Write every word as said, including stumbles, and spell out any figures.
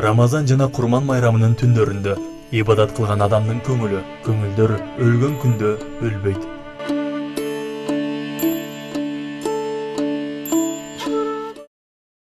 Рамазан жана Курман майрамынын түндөрүндө ибадат кылган адамдын көңүлү, көңүлдөрү өлгөн күндө өлбөйт.